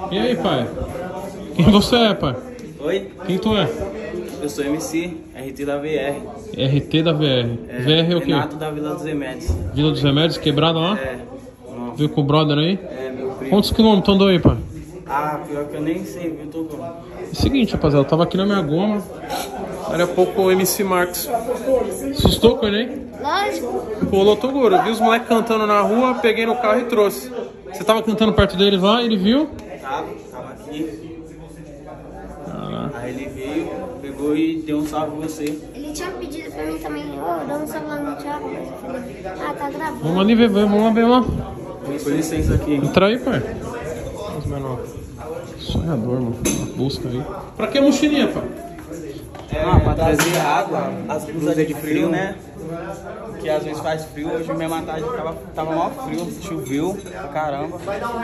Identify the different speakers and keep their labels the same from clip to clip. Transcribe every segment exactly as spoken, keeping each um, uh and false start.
Speaker 1: E aí, pai? Quem você é, pai?
Speaker 2: Oi?
Speaker 1: Quem tu é?
Speaker 2: Eu sou M C, R T da V R.
Speaker 1: R T da V R.
Speaker 2: É,
Speaker 1: V R é o quê?
Speaker 2: Renato da Vila dos Remédios.
Speaker 1: Vila dos Remédios, quebrada lá?
Speaker 2: É. Nossa.
Speaker 1: Viu com o brother aí?
Speaker 2: É, meu primo.
Speaker 1: Quantos quilômetros andou aí, pai?
Speaker 2: Ah, pior que eu nem sei, viu? Tô com...
Speaker 1: É o seguinte, rapaziada, eu tava aqui na minha goma. Daqui a pouco o M C Marcos. Assustou com ele, hein?
Speaker 3: Lógico.
Speaker 1: Pulou Toguro. Vi os moleques cantando na rua, peguei no carro e trouxe. Você tava cantando perto deles lá, ele viu?
Speaker 2: Tava, tava aqui.
Speaker 1: Caraca.
Speaker 2: Aí ele veio, pegou e deu um salve em você.
Speaker 3: Ele tinha pedido pra mim também, ô, dá um salve lá no Thiago, mas eu falei, ah, tá gravando.
Speaker 1: Vamos ali ver, vamos lá ver lá.
Speaker 2: Com licença aqui.
Speaker 1: Entra aí, pai. Os menor. Sonhador, mano. Uma busca aí. Pra que mochilinha, pai?
Speaker 2: Ah, pra trazer água, as blusas de frio, né? Que às vezes faz frio, hoje mesmo à tarde tava, tava mó frio, choveu pra caramba.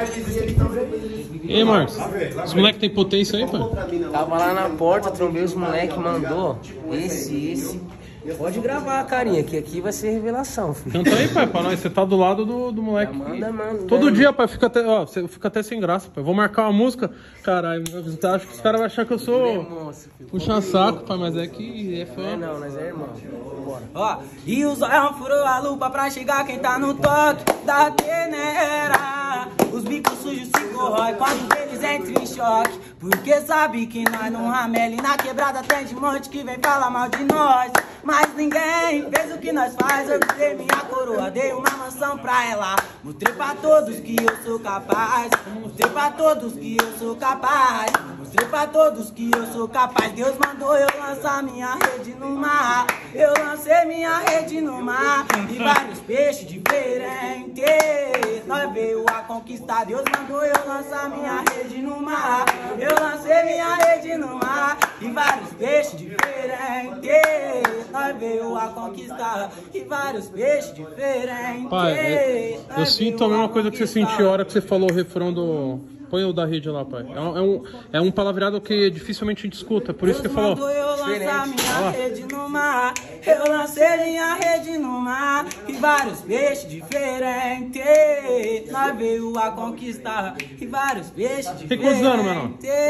Speaker 1: E aí, Marcos? Os moleques tem potência aí, pai?
Speaker 4: Tava lá na porta, trombei os moleques, mandou esse, esse. Pode gravar, carinha, que aqui vai ser revelação, filho.
Speaker 1: Canta aí, pai, pra nós. Você tá do lado do, do moleque.
Speaker 4: Manda, mano.
Speaker 1: Todo
Speaker 4: mano.
Speaker 1: dia, pai, fica até, ó, você fica até sem graça, pai. Vou marcar uma música. Caralho, acho que os caras vão achar que eu sou puxa saco, pai, mas é que é
Speaker 4: É
Speaker 1: fã.
Speaker 4: não, nós é irmão. Bora.
Speaker 2: Ó, e o zóio furou a lupa pra chegar quem tá no toque da peneira. Os bicos sujos se corrói quando eles entram em choque. Porque sabe que nós não ramela e na quebrada tem de monte que vem falar mal de nós. Mas ninguém fez o que nós faz, eu dei minha coroa, dei uma mansão pra ela. Mostrei pra todos que eu sou capaz, mostrei pra todos que eu sou capaz. Mostrei pra todos que eu sou capaz. Deus mandou eu lançar minha rede no mar. Eu lancei minha rede no mar e vários peixes diferentes. Nós veio a conquistar. Deus mandou eu lançar minha rede no mar. Eu lancei minha rede no mar e vários peixes diferentes. Nós veio a conquistar e vários peixes diferentes.
Speaker 1: Pai, é, eu sinto a mesma coisa que você sentiu a hora que você falou o refrão do... Põe o da rede lá, pai. É um, é um, é um palavreado que dificilmente a gente escuta, por isso que falou.
Speaker 2: Eu lancei minha rede no mar, eu lancei minha rede no mar e vários peixes diferentes. Nós veio a conquistar e vários peixes diferentes.
Speaker 1: Tem quantos anos, menor?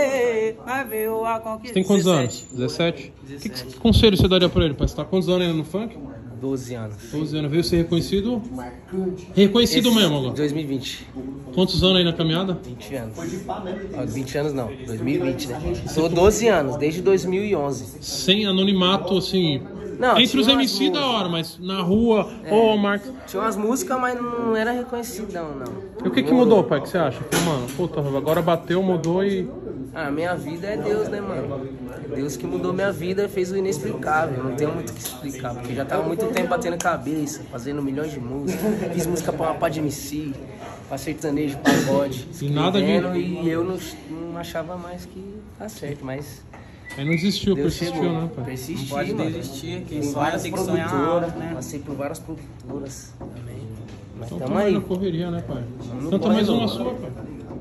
Speaker 2: Nós veio a conquistar.
Speaker 1: Você tem quantos anos? dezessete? Que, que conselho você daria pra ele, pai? Você tá quantos anos ainda no funk?
Speaker 4: doze anos.
Speaker 1: doze anos. Veio ser reconhecido? Reconhecido
Speaker 4: Esse,
Speaker 1: mesmo agora.
Speaker 4: dois mil e vinte.
Speaker 1: Quantos anos aí na caminhada?
Speaker 4: vinte anos. Ah, vinte anos não, dois mil e vinte, né? Sou doze anos, desde dois mil e onze.
Speaker 1: Sem anonimato, assim...
Speaker 4: Não,
Speaker 1: entre os
Speaker 4: tinha
Speaker 1: M C
Speaker 4: umas
Speaker 1: da hora, mas na rua, ô, é. Marcos...
Speaker 4: Tinha umas músicas, mas não era reconhecidão, não.
Speaker 1: E o que que mudou, pai, que você acha? Falei, mano, puta, agora bateu, mudou e...
Speaker 4: Ah, minha vida é Deus, né, mano? Deus que mudou minha vida, fez o inexplicável. Não tenho muito o que explicar, porque já tava muito tempo batendo cabeça, fazendo milhões de músicas. Fiz música pra uma pá de M C, pra sertanejo, pagode.
Speaker 1: E nada de...
Speaker 4: E eu não, não achava mais que tá certo, mas...
Speaker 1: Aí não existiu,
Speaker 4: Deus
Speaker 1: persistiu,
Speaker 4: chegou.
Speaker 1: né, pai?
Speaker 4: Persistiu,
Speaker 2: Não pode
Speaker 4: mano.
Speaker 2: desistir, quem
Speaker 4: Tem
Speaker 2: sonha
Speaker 4: várias
Speaker 2: tem que sonhar
Speaker 4: produtoras,
Speaker 2: alto, né?
Speaker 4: Passei por várias produtoras também. Mas
Speaker 1: Então
Speaker 4: tamo
Speaker 1: tamo aí
Speaker 4: aí.
Speaker 1: na correria, né, pai?
Speaker 4: Não
Speaker 1: Canta
Speaker 4: pode
Speaker 1: mais
Speaker 4: não.
Speaker 1: uma sua, pai.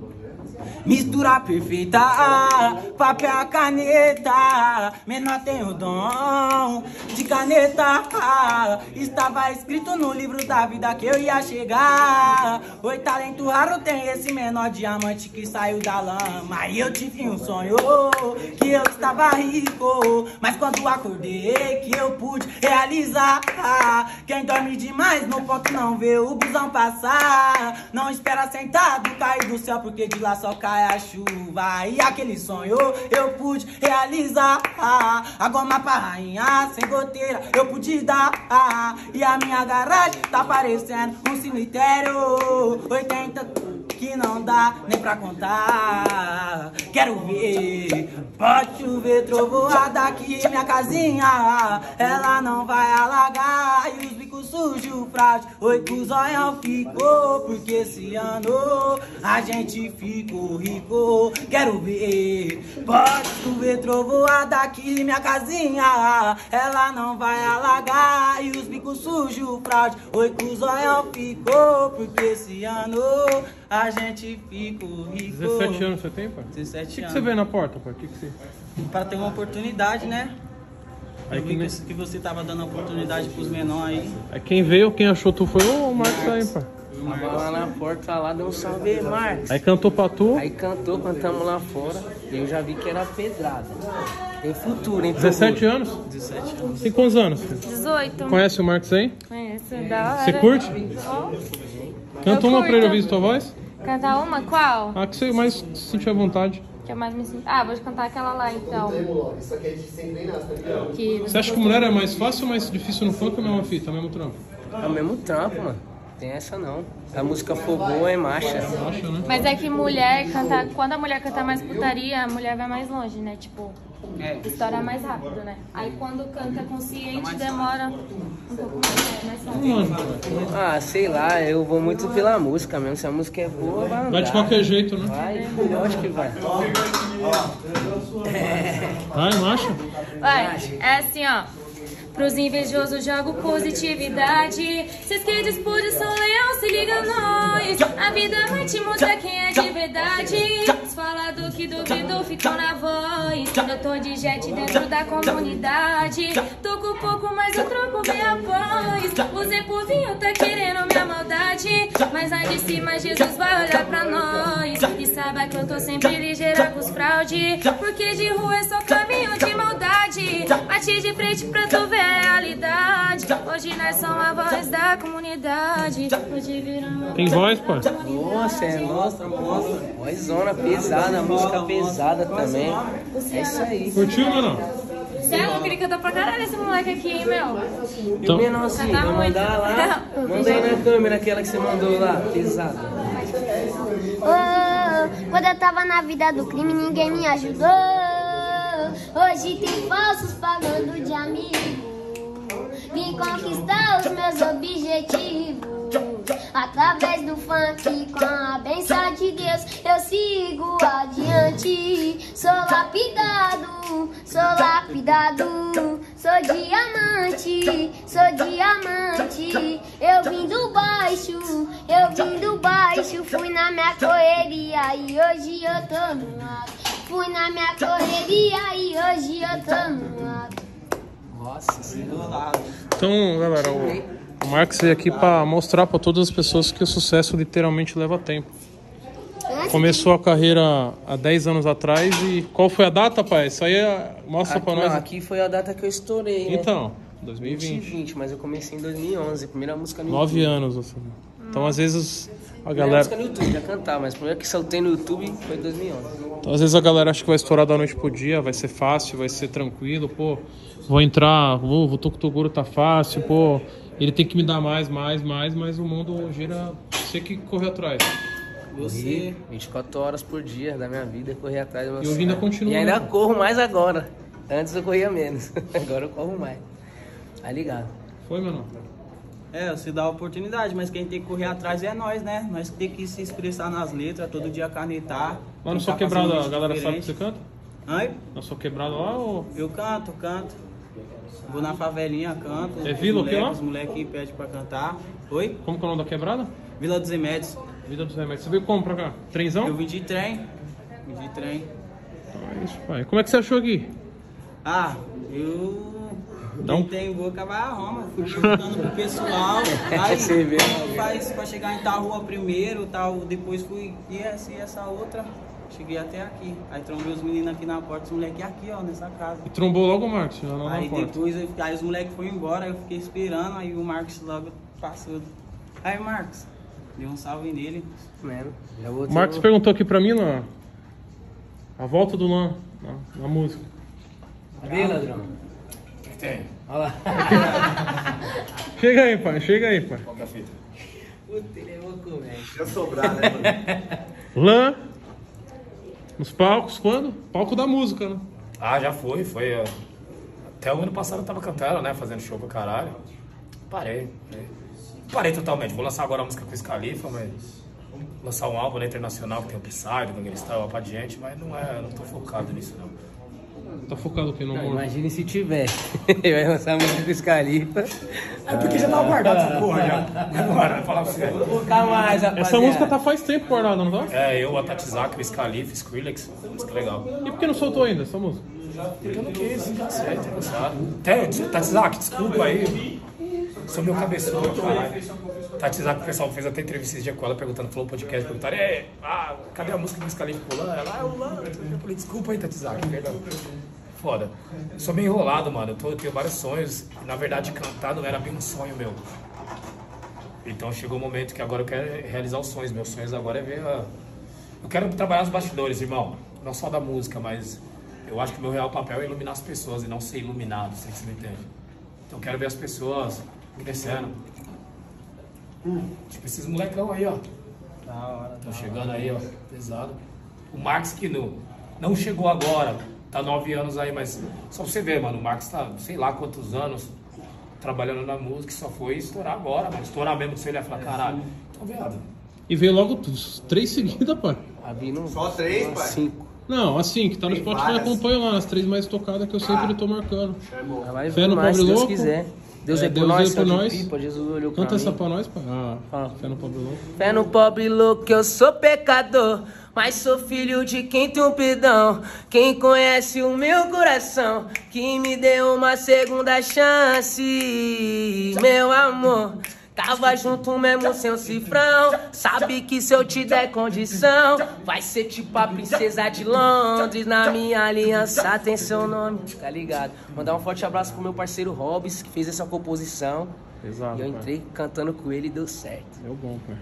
Speaker 2: Mistura perfeita, papel, caneta. Menor tem o dom de caneta. Estava escrito no livro da vida que eu ia chegar. Oi, talento raro tem esse menor diamante que saiu da lama. E eu tive um sonho que eu estava rico, mas quando acordei que eu pude realizar. Quem dorme demais no ponto não vê o busão passar. Não espera sentado cair do céu, porque de lá só cai a chuva. E aquele sonho eu pude realizar. A goma pra rainha sem goteira eu pude dar. E a minha garagem tá parecendo um cemitério. oitenta que não dá nem pra contar. Quero ver, pode chover, trovoada aqui minha casinha. Ela não vai alagar e os bicos sujos, fraude. Oi, que o zóião ficou, porque esse ano a gente ficou rico. Quero ver, pode chover, trovoada aqui minha casinha. Ela não vai alagar e os bicos sujos, fraude. Oi, que o zóião ficou, porque esse ano a gente ficou rico.
Speaker 1: dezessete anos você tem, pai?
Speaker 2: dezessete
Speaker 1: O que, que
Speaker 2: anos.
Speaker 1: você vê na porta, pai? O que, que você...
Speaker 2: Para ter uma oportunidade, né?
Speaker 1: Aí
Speaker 2: Eu vi
Speaker 1: quem-
Speaker 2: que, que você tava dando oportunidade pros menores aí.
Speaker 1: Aí quem veio, quem achou tu foi o Marcos aí, pai.
Speaker 4: Tava lá na porta, lá deu um salve, Marcos.
Speaker 1: Aí cantou pra tu.
Speaker 4: Aí cantou, cantamos lá fora. E eu já vi que era pedrada. Tem futuro, hein?
Speaker 1: dezessete anos?
Speaker 2: dezessete anos.
Speaker 1: Tem quantos anos?
Speaker 5: dezoito.
Speaker 1: Conhece o Marcos aí?
Speaker 5: Conheço, da hora.
Speaker 1: Você curte?
Speaker 5: Ó,
Speaker 1: Canta
Speaker 5: Eu
Speaker 1: uma pra ele
Speaker 5: curto.
Speaker 1: ouvir tua voz?
Speaker 5: cantar uma? Qual?
Speaker 1: Ah, que você mais sentir à vontade.
Speaker 5: Que eu mais me sinto. Ah, vou cantar aquela lá então. Que
Speaker 1: Você acha que mulher é mais fácil ou mais difícil no funk ou mesma fita, mesmo trampo?
Speaker 4: É o mesmo trampo, mano. Tem essa não. A música for boa é marcha.
Speaker 1: Acha, né?
Speaker 5: Mas é que mulher canta. Quando a mulher canta mais putaria, a mulher vai mais longe, né? Tipo,
Speaker 2: É.
Speaker 5: estoura mais rápido, né? Aí quando canta consciente, demora um pouco mais, é mais fácil.
Speaker 1: Mano,
Speaker 4: Ah, sei lá, eu vou muito pela música mesmo. Se a música é boa, vai andar.
Speaker 1: vai de qualquer jeito, né?
Speaker 4: Vai, eu acho que vai.
Speaker 1: Vai, macho.
Speaker 5: Vai, é assim, ó. Pros invejosos jogo positividade. Cês que disputam são leão, se liga nós. A vida vai te mostrar quem é de verdade. Os falados que duvidam ficam na voz. Eu tô de jet dentro da comunidade. Tô com pouco, mas eu troco bem após. Usei por vinho, tá querendo minha maldade. Mas lá de cima Jesus vai olhar pra nós. E saiba que eu tô sempre ligeira com os fraude. Porque de rua é só caminho de maldade. Bate de frente pra tu ver a realidade. Hoje nós somos a voz da comunidade. Hoje viramos.
Speaker 1: Tem voz, pai?
Speaker 4: Nossa, é nossa, nossa. Vozona pesada, música pesada também. É isso aí.
Speaker 1: Curtiu, mano?
Speaker 5: Você é louco, ele canta pra caralho esse moleque aqui, hein, meu?
Speaker 1: Então,
Speaker 4: Menorzinho,
Speaker 5: Tá
Speaker 4: vai
Speaker 5: muito.
Speaker 4: mandar lá. Manda aí na câmera aquela que você mandou lá, pesada.
Speaker 3: Oh, quando eu tava na vida do crime, ninguém me ajudou. Hoje tem falsos pagando de amigo. Vim conquistar os meus objetivos. Através do funk, com a benção de Deus, eu sigo adiante. Sou lapidado, sou lapidado. Sou diamante, sou diamante. Eu vim do baixo, eu vim do baixo. Fui na minha correria e hoje eu tô no alto. Fui na minha correria e hoje eu tô no alto.
Speaker 4: Nossa senhora.
Speaker 1: então galera, o, o Marcos veio aqui pra mostrar pra todas as pessoas que o sucesso literalmente leva tempo. Começou a carreira há dez anos atrás e qual foi a data, pai? Isso aí é... mostra
Speaker 4: Aqui,
Speaker 1: pra nós.
Speaker 4: não, aqui foi a data que eu estourei, né?
Speaker 1: Então, dois mil e
Speaker 4: dois mil e
Speaker 1: vinte.
Speaker 4: vinte, mas eu comecei em dois mil e onze. Primeira música no
Speaker 1: Nove
Speaker 4: YouTube.
Speaker 1: anos, assim. Então, às vezes, a
Speaker 4: Primeira
Speaker 1: galera...
Speaker 4: música no YouTube, já cantar, mas a primeira que soltei no YouTube foi em dois mil e onze.
Speaker 1: Então, às vezes a galera acha que vai estourar da noite pro dia, vai ser fácil, vai ser tranquilo, pô, vou entrar, vou, vou tô com o Toguro, tá fácil, pô, ele tem que me dar mais, mais, mais, mas o mundo gira, você que correu atrás.
Speaker 4: Você, vinte e quatro horas por dia da minha vida, correr atrás do meu
Speaker 1: E eu ainda continuo.
Speaker 4: E ainda corro mais agora. Antes eu corria menos. Agora eu corro mais. Tá ligado?
Speaker 1: Foi, mano?
Speaker 2: É, você dá a oportunidade, mas quem tem que correr atrás é nós, né? Nós que tem que se expressar nas letras, todo dia canetar.
Speaker 1: Lá na sua
Speaker 2: tentar fazer
Speaker 1: quebrada,
Speaker 2: um
Speaker 1: a
Speaker 2: vídeo
Speaker 1: galera sabe que
Speaker 2: diferente.
Speaker 1: você canta?
Speaker 2: Ai,
Speaker 1: Na sua quebrada lá ou...
Speaker 2: eu canto, canto. Vou na favelinha, canto.
Speaker 1: É vila o quê lá?
Speaker 2: Os moleques pedem pra cantar. Oi?
Speaker 1: Como que é o nome da quebrada?
Speaker 2: Vila dos Remédios.
Speaker 1: Vida dos Remédios. Você veio como pra cá? Trenzão?
Speaker 2: Eu vim de trem. Vim de trem.
Speaker 1: Então é isso, pai. Como é que você achou aqui?
Speaker 2: Ah, eu...
Speaker 1: Dá um-
Speaker 2: Não tem boca, vai a Roma. Fui perguntando pro pessoal. Aí,
Speaker 4: Você vê.
Speaker 2: faz pra chegar em tal rua primeiro, tal. Depois fui e essa e essa outra. Cheguei até aqui. Aí trombei os meninos aqui na porta, os moleques aqui, ó, nessa casa.
Speaker 1: E trombou logo o Marcos, já lá na
Speaker 2: Aí
Speaker 1: porta.
Speaker 2: depois, eu, aí os moleques foram embora, eu fiquei esperando, aí o Marcos logo passou. Aí, Marcos, deu um salve nele.
Speaker 4: Mano, já vou
Speaker 1: O Marcos perguntou aqui pra mim, Lan, a volta do Lan, na, na música.
Speaker 4: Vê, ladrão.
Speaker 6: O que tem?
Speaker 4: Olha lá.
Speaker 1: Chega aí, pai, chega aí, pai.
Speaker 6: Qual que é a fita?
Speaker 4: Puta, ele é louco, velho.
Speaker 6: Já sobrar, né, mano?
Speaker 1: Lan, nos palcos, quando? Palco da música, né?
Speaker 6: Ah, já foi, foi. ó. Até o ano passado eu tava cantando, né? Fazendo show pra caralho. Parei. né? Parei totalmente. Vou lançar agora a música com o Scalifa, mas. Lançar um álbum né, internacional que tem o Psy, do Gangsta, pra diante, mas não é, não tô focado nisso não.
Speaker 1: Tá focado o quê? No
Speaker 4: Não,
Speaker 1: amor?
Speaker 4: imagine se tiver. Ele vai lançar música com o Scalifa.
Speaker 6: É porque já tava guardado essa porra já. Agora, vou falar pra você.
Speaker 4: Vou focar mais, rapaziada.
Speaker 1: Essa música tá faz tempo guardada, não tá?
Speaker 6: É, eu, a Tatizak, o Scalifa, Skrillex, música legal.
Speaker 1: E por que não soltou ainda essa música?
Speaker 6: Porque eu não quis, já sei, tá cansado. Até, Tatizak, desculpa aí. Sou meu cabeçudo, caralho. Tati Zak, o pessoal fez até entrevista esse dia com ela, perguntando, falou no podcast, perguntaram, é, ah, cadê a música do Wiz Khalifa com o Lan? Ela, ah, o Lan. Eu falei, desculpa aí, Tati Zak, perdão. Foda. Eu sou meio enrolado, mano. Eu, tô, eu tenho vários sonhos. E, na verdade, cantar não era bem um sonho meu. Então chegou o momento que agora eu quero realizar os sonhos. Meus sonhos agora é ver a... Eu quero trabalhar nos bastidores, irmão. Não só da música, mas eu acho que o meu real papel é iluminar as pessoas e não ser iluminado, se você me entende. Então eu quero ver as pessoas crescendo. Hum, tipo esses molecão aí, ó.
Speaker 4: Da hora.
Speaker 6: Estão chegando aí, ó. Pesado. O Marx que não, não chegou agora. Tá nove anos aí, mas só pra você ver, mano. O Marx tá, sei lá quantos anos trabalhando na música e só foi estourar agora, mano. Estourar mesmo, você ia falar, caralho. Então, viado.
Speaker 1: E veio logo três seguidas, pai.
Speaker 4: Não...
Speaker 7: Só três, pai?
Speaker 4: Cinco.
Speaker 1: Não, assim, que tá no
Speaker 7: Tem
Speaker 1: Spotify,
Speaker 7: várias.
Speaker 1: acompanho lá, as três mais tocadas que eu sempre
Speaker 7: Ah.
Speaker 1: tô marcando.
Speaker 4: Vai
Speaker 1: Fé no
Speaker 4: mais,
Speaker 1: Pobre
Speaker 4: se Deus
Speaker 1: Louco.
Speaker 4: quiser. Deus
Speaker 1: É,
Speaker 4: é, por
Speaker 1: Deus
Speaker 4: nós,
Speaker 1: é por
Speaker 4: céu de
Speaker 1: nós.
Speaker 4: pipa, Jesus olhou pra
Speaker 1: Canta essa
Speaker 4: mim.
Speaker 1: pra nós, pai. Ah,
Speaker 4: Fala.
Speaker 1: Fé no Pobre Louco.
Speaker 4: Fé no pobre louco, eu sou pecador, mas sou filho de quem tem um perdão. Quem conhece o meu coração, que me deu uma segunda chance, meu amor. Tava junto mesmo sem o cifrão. Sabe que se eu te der condição, vai ser tipo a princesa de Londres. Na minha aliança tem seu nome, tá ligado? Mandar um forte abraço pro meu parceiro Hobbs, que fez essa composição.
Speaker 1: Exato.
Speaker 4: E eu
Speaker 1: pai.
Speaker 4: entrei cantando com ele e deu certo.
Speaker 1: Deu bom, pai.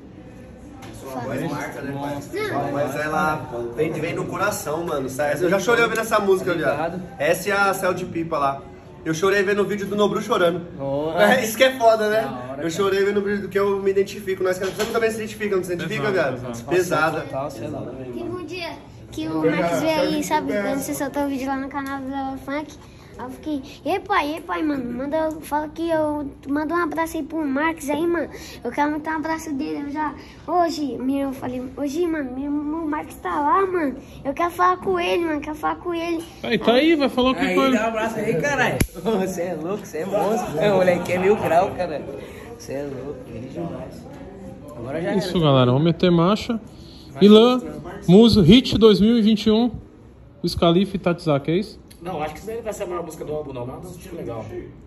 Speaker 7: Sua voz marca, né, pai? Sua voz, ela vem, vem no coração, mano. Eu já chorei ouvindo essa música, viado. Essa é a Céu de Pipa lá. Eu chorei vendo o vídeo do Nobru chorando.
Speaker 4: Oh,
Speaker 7: É, isso que é foda, né?
Speaker 4: Da hora,
Speaker 7: Eu chorei vendo o vídeo do que eu me identifico. Nós, você também se identifica, não se identifica,
Speaker 1: Pesado,
Speaker 7: viado?
Speaker 1: pesado.
Speaker 7: Pesada.
Speaker 4: Tal, sei lá.
Speaker 3: Teve um dia que o Max veio aí, sabe, quando você soltou o vídeo lá no canal do Lava Funk. Aí eu fiquei, ei pai, ei pai, mano, manda, fala que eu manda um abraço aí pro Marcos aí, mano. Eu quero muito um abraço dele, eu já. Hoje, eu falei, hoje, mano, meu irmão Marcos tá lá, mano. Eu quero falar com ele, mano, quero falar com ele.
Speaker 1: Aí, tá aí, vai falar o que
Speaker 4: Aí,
Speaker 1: com ele.
Speaker 4: dá um abraço aí, caralho. Você é louco, você é monstro. É, o moleque é mil grau, cara. Você é louco, ele demais. Agora já
Speaker 1: Isso,
Speaker 4: era.
Speaker 1: galera, vamos meter marcha. Ilan, Muso, Hit dois mil e vinte e um. Wiz Khalifa e Tati Zak, é isso?
Speaker 6: Não, acho que isso daí não vai ser a maior música do álbum, não. Mas é um estilo legal.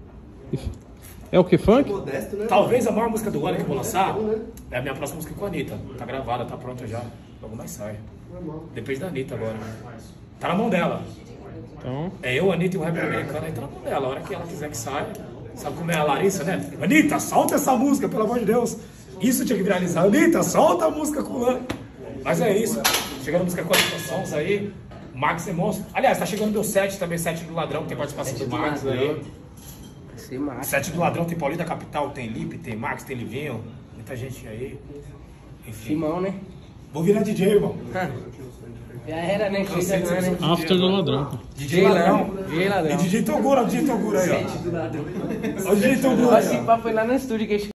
Speaker 1: É o que, funk?
Speaker 7: Modesto, né?
Speaker 6: Talvez a maior música do ano que eu vou lançar é a minha próxima música com a Anitta. Tá gravada, tá pronta já. Logo mais sai. Depende da Anitta agora. Tá na mão dela.
Speaker 1: Então,
Speaker 6: É eu, a Anitta e o rapper americano, aí tá na mão dela. A hora que ela quiser que saia. Sabe como é a Larissa, né? Anitta, solta essa música, pelo amor de Deus. Isso tinha que viralizar. Anitta, solta a música com o Lan. Mas é isso. Chegando a música com as sons aí. Max é monstro. Aliás, tá chegando meu set também, set do Ladrão, que tem participação do Max aí.
Speaker 4: Você mata.
Speaker 6: Set do Ladrão tem Paulinho da Capital, tem Lipe, tem Max, tem Livinho. Muita gente aí. Enfim.
Speaker 4: Timão, né?
Speaker 6: Vou virar D J, irmão.
Speaker 4: Já era, né? Chega agora, né?
Speaker 1: After do Ladrão.
Speaker 6: D J Ladrão.
Speaker 4: D J Ladrão.
Speaker 6: E D J Togura, D J Togura aí, ó. Ó o D J Togura aí, ó.
Speaker 4: Esse papo foi lá no estúdio que a gente